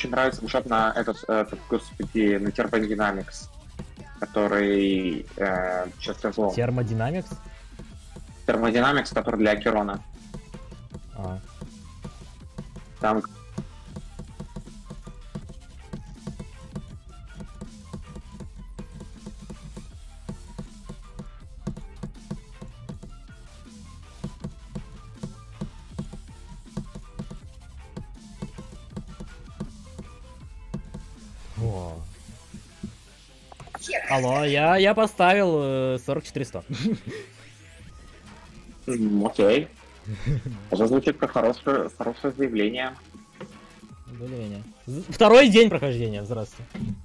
очень нравится мушап на этот, господи, на Thermodynamics, который, сейчас скажу. Термодинамикс? Thermodynamics, который для Акерона. А. Там... О. Алло, я поставил 4400. Окей. Это звучит как хорошее заявление. Более-менее. Второй день прохождения, здравствуйте.